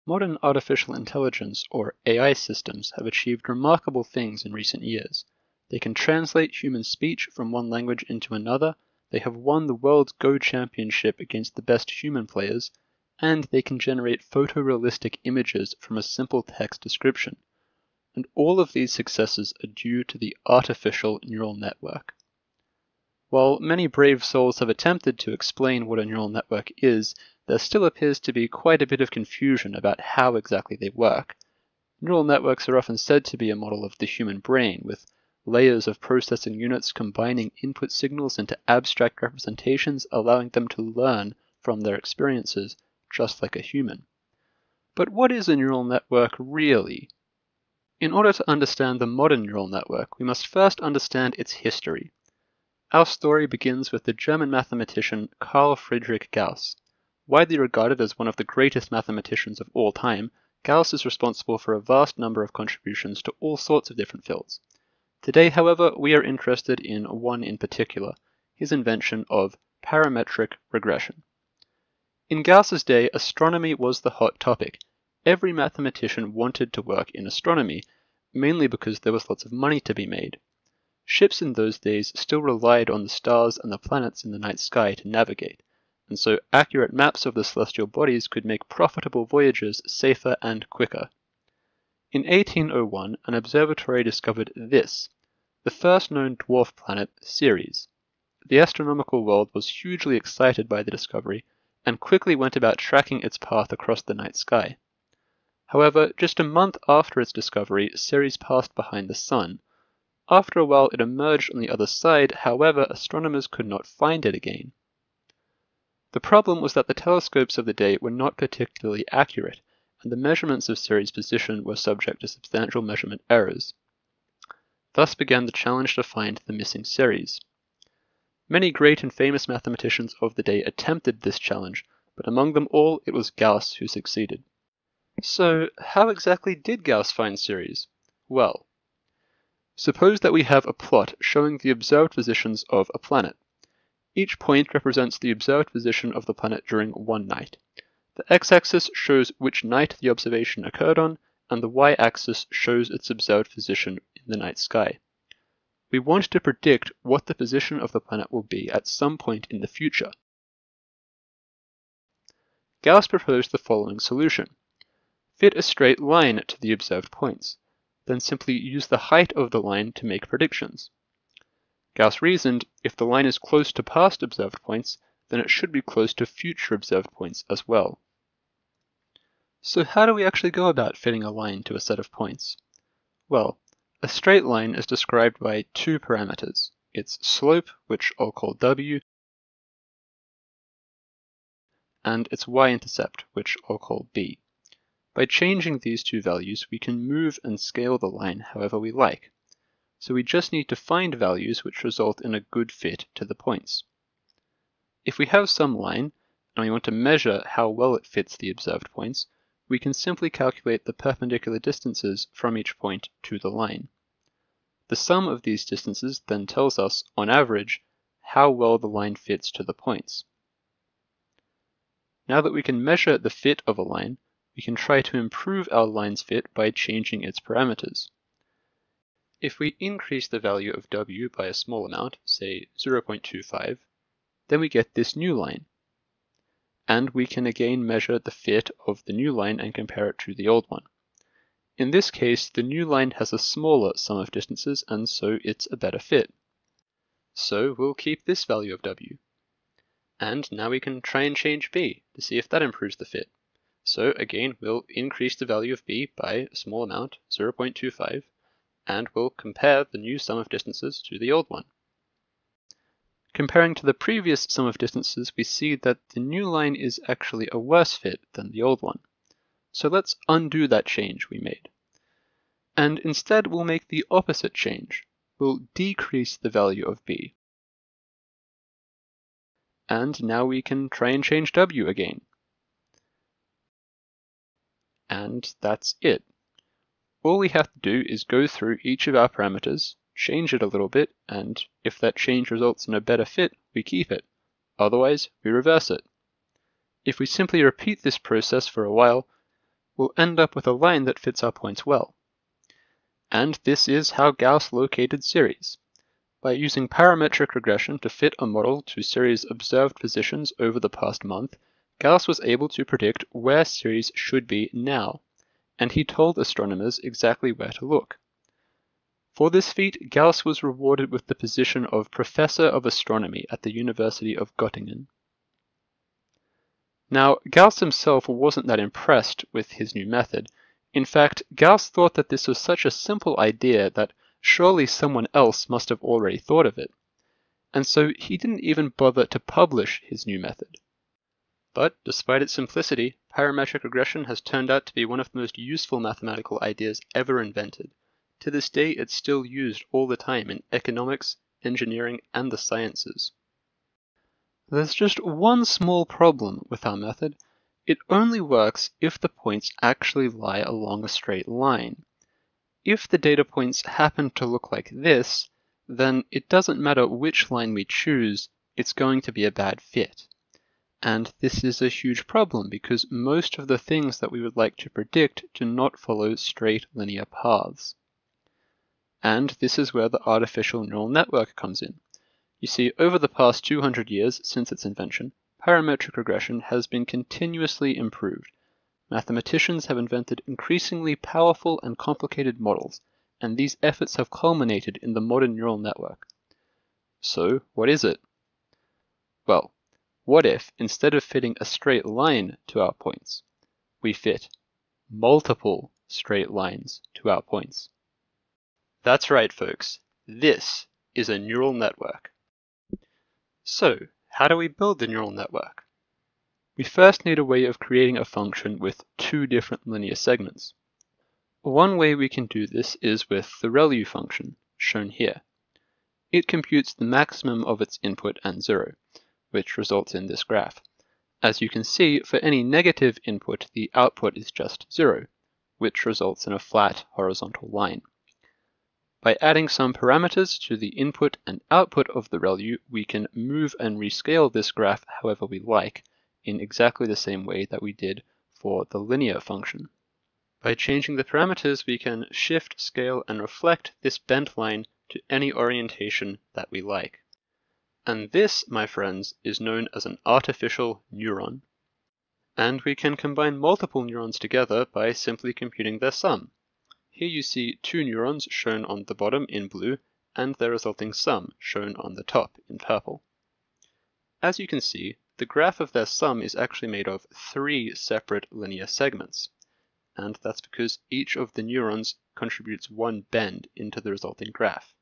Modern artificial intelligence, or AI systems, have achieved remarkable things in recent years. They can translate human speech from one language into another, they have won the world's Go championship against the best human players, and they can generate photorealistic images from a simple text description. And all of these successes are due to the artificial neural network. While many brave souls have attempted to explain what a neural network is, there still appears to be quite a bit of confusion about how exactly they work. Neural networks are often said to be a model of the human brain, with layers of processing units combining input signals into abstract representations, allowing them to learn from their experiences, just like a human. But what is a neural network really? In order to understand the modern neural network, we must first understand its history. Our story begins with the German mathematician Carl Friedrich Gauss. Widely regarded as one of the greatest mathematicians of all time, Gauss is responsible for a vast number of contributions to all sorts of different fields. Today, however, we are interested in one in particular, his invention of parametric regression. In Gauss's day, astronomy was the hot topic. Every mathematician wanted to work in astronomy, mainly because there was lots of money to be made. Ships in those days still relied on the stars and the planets in the night sky to navigate, and so accurate maps of the celestial bodies could make profitable voyages safer and quicker. In 1801, an observatory discovered this, the first known dwarf planet, Ceres. The astronomical world was hugely excited by the discovery, and quickly went about tracking its path across the night sky. However, just a month after its discovery, Ceres passed behind the Sun. After a while it emerged on the other side, however, astronomers could not find it again. The problem was that the telescopes of the day were not particularly accurate, and the measurements of Ceres' position were subject to substantial measurement errors. Thus began the challenge to find the missing Ceres. Many great and famous mathematicians of the day attempted this challenge, but among them all it was Gauss who succeeded. So, how exactly did Gauss find Ceres? Well, suppose that we have a plot showing the observed positions of a planet. Each point represents the observed position of the planet during one night. The x-axis shows which night the observation occurred on, and the y-axis shows its observed position in the night sky. We want to predict what the position of the planet will be at some point in the future. Gauss proposed the following solution. Fit a straight line to the observed points, then simply use the height of the line to make predictions. Gauss reasoned, if the line is close to past observed points, then it should be close to future observed points as well. So how do we actually go about fitting a line to a set of points? Well, a straight line is described by two parameters, its slope, which I'll call w, and its y-intercept, which I'll call b. By changing these two values, we can move and scale the line however we like. So we just need to find values which result in a good fit to the points. If we have some line, and we want to measure how well it fits the observed points, we can simply calculate the perpendicular distances from each point to the line. The sum of these distances then tells us, on average, how well the line fits to the points. Now that we can measure the fit of a line, we can try to improve our line's fit by changing its parameters. If we increase the value of w by a small amount, say 0.25, then we get this new line. And we can again measure the fit of the new line and compare it to the old one. In this case, the new line has a smaller sum of distances, and so it's a better fit. So we'll keep this value of w. And now we can try and change b to see if that improves the fit. So again, we'll increase the value of b by a small amount, 0.25, and we'll compare the new sum of distances to the old one. Comparing to the previous sum of distances, we see that the new line is actually a worse fit than the old one. So let's undo that change we made. And instead we'll make the opposite change. We'll decrease the value of b. And now we can try and change w again. And that's it. All we have to do is go through each of our parameters, change it a little bit, and if that change results in a better fit, we keep it. Otherwise, we reverse it. If we simply repeat this process for a while, we'll end up with a line that fits our points well. And this is how Gauss located series. By using parametric regression to fit a model to series' observed positions over the past month, Gauss was able to predict where series should be now, and he told astronomers exactly where to look. For this feat, Gauss was rewarded with the position of Professor of Astronomy at the University of Göttingen. Now, Gauss himself wasn't that impressed with his new method. In fact, Gauss thought that this was such a simple idea that surely someone else must have already thought of it, and so he didn't even bother to publish his new method. But despite its simplicity, parametric regression has turned out to be one of the most useful mathematical ideas ever invented. To this day, it's still used all the time in economics, engineering, and the sciences. There's just one small problem with our method. It only works if the points actually lie along a straight line. If the data points happen to look like this, then it doesn't matter which line we choose, it's going to be a bad fit. And this is a huge problem because most of the things that we would like to predict do not follow straight linear paths. And this is where the artificial neural network comes in. You see, over the past 200 years since its invention, parametric regression has been continuously improved. Mathematicians have invented increasingly powerful and complicated models, and these efforts have culminated in the modern neural network. So, what is it? Well, what if, instead of fitting a straight line to our points, we fit multiple straight lines to our points? That's right, folks. This is a neural network. So, how do we build the neural network? We first need a way of creating a function with two different linear segments. One way we can do this is with the ReLU function, shown here. It computes the maximum of its input and 0, which results in this graph. As you can see, for any negative input, the output is just 0, which results in a flat horizontal line. By adding some parameters to the input and output of the ReLU, we can move and rescale this graph however we like, in exactly the same way that we did for the linear function. By changing the parameters, we can shift, scale, and reflect this bent line to any orientation that we like. And this, my friends, is known as an artificial neuron. And we can combine multiple neurons together by simply computing their sum. Here you see two neurons shown on the bottom in blue, and their resulting sum shown on the top in purple. As you can see, the graph of their sum is actually made of 3 separate linear segments, and that's because each of the neurons contributes one bend into the resulting graph.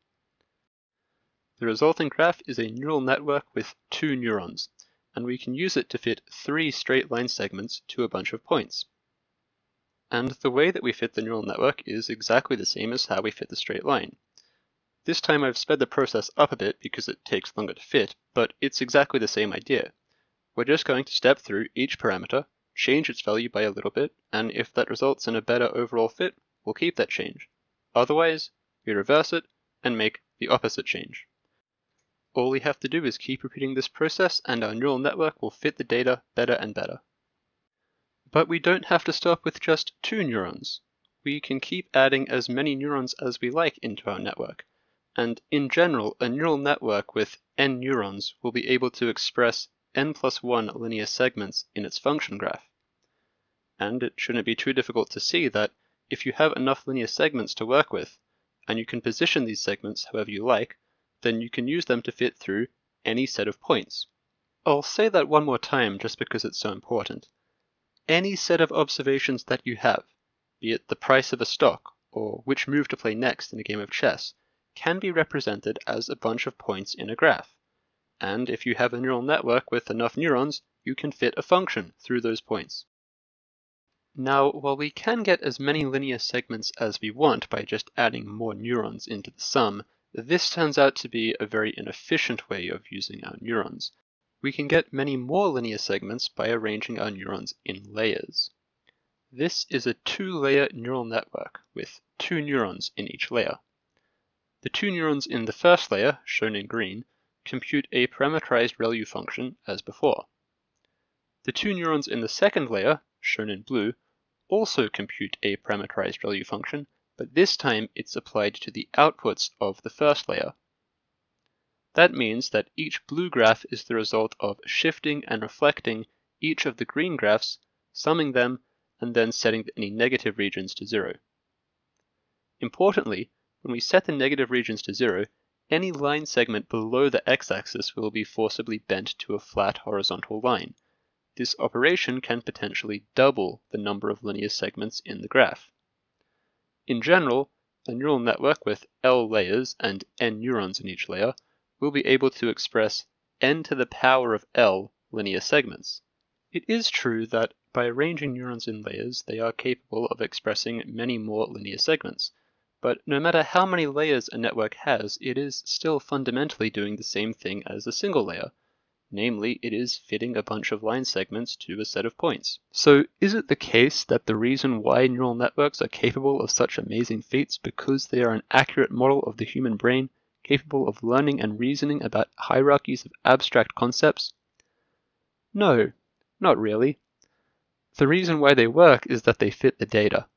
The resulting graph is a neural network with 2 neurons, and we can use it to fit 3 straight line segments to a bunch of points. And the way that we fit the neural network is exactly the same as how we fit the straight line. This time I've sped the process up a bit because it takes longer to fit, but it's exactly the same idea. We're just going to step through each parameter, change its value by a little bit, and if that results in a better overall fit, we'll keep that change. Otherwise, we reverse it and make the opposite change. All we have to do is keep repeating this process and our neural network will fit the data better and better. But we don't have to stop with just 2 neurons. We can keep adding as many neurons as we like into our network. And in general, a neural network with n neurons will be able to express n+1 linear segments in its function graph. And it shouldn't be too difficult to see that if you have enough linear segments to work with, and you can position these segments however you like, then you can use them to fit through any set of points. I'll say that one more time just because it's so important. Any set of observations that you have, be it the price of a stock or which move to play next in a game of chess, can be represented as a bunch of points in a graph. And if you have a neural network with enough neurons, you can fit a function through those points. Now, while we can get as many linear segments as we want by just adding more neurons into the sum, this turns out to be a very inefficient way of using our neurons. We can get many more linear segments by arranging our neurons in layers. This is a 2-layer neural network with 2 neurons in each layer. The 2 neurons in the first layer, shown in green, compute a parameterized ReLU function as before. The 2 neurons in the second layer, shown in blue, also compute a parameterized value function, but this time it's applied to the outputs of the first layer. That means that each blue graph is the result of shifting and reflecting each of the green graphs, summing them, and then setting any negative regions to 0. Importantly, when we set the negative regions to 0, any line segment below the x-axis will be forcibly bent to a flat horizontal line. This operation can potentially double the number of linear segments in the graph. In general, a neural network with L layers and n neurons in each layer will be able to express n to the power of L linear segments. It is true that by arranging neurons in layers, they are capable of expressing many more linear segments. But no matter how many layers a network has, it is still fundamentally doing the same thing as a single layer. Namely, it is fitting a bunch of line segments to a set of points. So is it the case that the reason why neural networks are capable of such amazing feats because they are an accurate model of the human brain, capable of learning and reasoning about hierarchies of abstract concepts? No, not really. The reason why they work is that they fit the data.